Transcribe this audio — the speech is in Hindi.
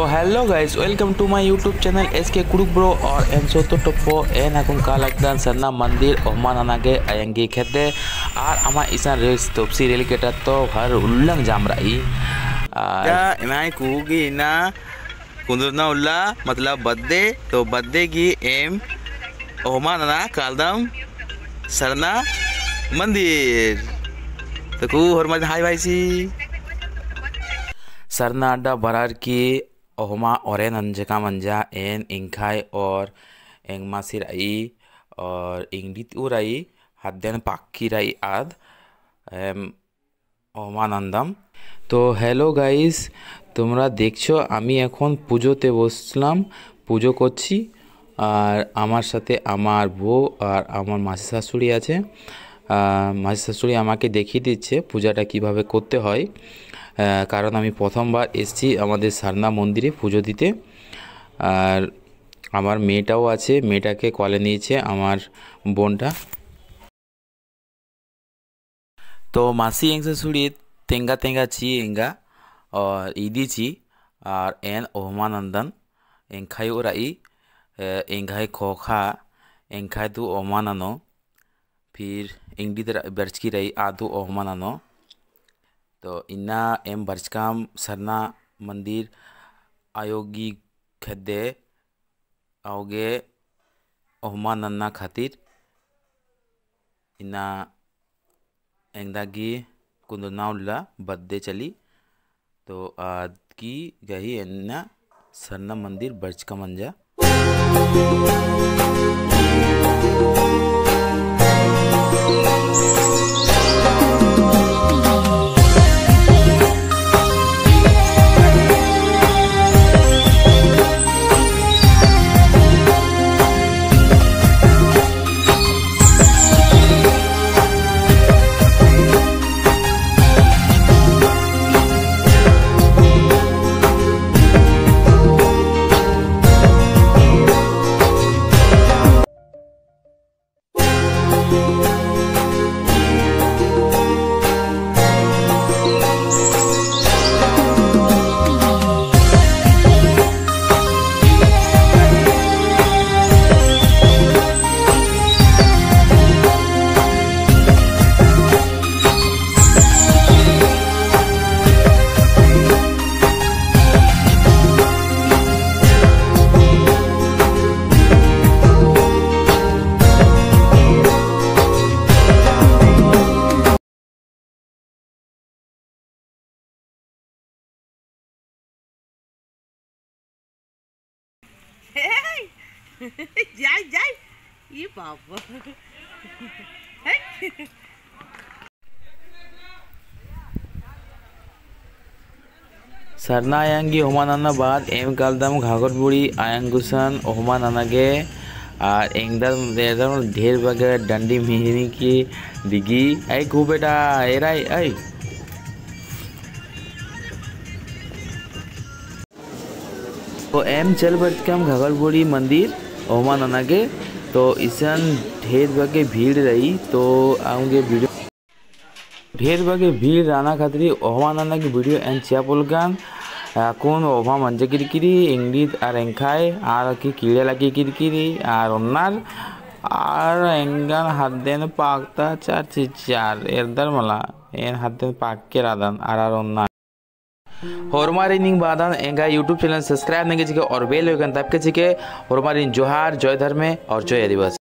तो hello guys, welcome to my YouTube channel SK Kudukh bro और एनसो तो टप्पो एन अकुन कालकदान सरना मंदिर ओहमानानागे आयंगी खेते और आमा इसान रेस तोपसी रेलिकेटर तो हर उल्लंग जामराई या इनाई कुगी ना कुंदुरना उल्ला मतलब बर्थडे तो बर्थडे की एम ओहमानाना कालदम सरना मंदिर तो कु हरमत हाय भाई सी सरना अड्डा बरार की ओहमा औरेन अंजका मंजा एन इंखाई और एंगमासिर आई और इंगडित उराई हद्देन पाक्की राई आद ओहमानंदम। तो हेलो गाइस, তোমরা দেখছো আমি এখন পুজোতে বসলাম, পুজো করছি আর আমার সাথে আমার বউ আর আমার মাসি শাশুড়ি আছে। মাসি শাশুড়ি আমাকে দেখিয়ে দিচ্ছে পূজাটা কিভাবে করতে হয়, কারণ আমি প্রথমবার এসেছি আমাদের সারনা মন্দিরে পুজো দিতে। আর আমার মেয়েটাও আছে, মেয়েটাকে কোলে নিয়েছে আমার বোনটা। तो मासी एंग शाশুড়ি तेंगा तेंगा ची एंगा और ईदी ची और एन ओहमानंदन एंखाई उराई एंखाई खोखा एंखाई दु ओहमानानो फिर इंगडी बर्चकी रही आदु ओहमानानो। तो इन्ना एम बर्चकाम सरना मंदिर आयोगी खद्दे आओगे ओहमानन्ना खातिर इन्ना एंगदागी कुंदनाउल्ला बर्थडे चली। तो आज की गही एन्ना सरना मंदिर बर्च का मंजा। जाय जाय ये बाबा सरना आयंगी ओहमानाना बाद एम कालदम घागरबुड़ी आयंगुसन ओहमानानागे और एंगदम ढेर बगे डंडी मिहिनी की दिगी ऐ कु बेटा एराई ऐ। तो एम चल बटकम घागरबुड़ी मंदिर ओहमानानागे। तो इसन ढेर बगे भीड़ रही तो आऊँगे वीडियो ढेर बगे भीड़ राना खातिर ओहमानाना की वीडियो एन चियापुलगान कौन ओभा मंजे किरकिरी इंग्लिश और एंखाई और की कीड़े लगी किरकिरी और उन्नार और एंगन हद्देन पाकता चार चिचार एरदर मला एन हद्देन पाक के रादन और उन्नार होरमारिनिंग बादान एंगा यूट्यूब चैनल सब्सक्राइब नहीं कीजिए और बेल आइकन दबा के कीजिए। होरमारिन जोहार, जय धर्मे और जय आदिवासी।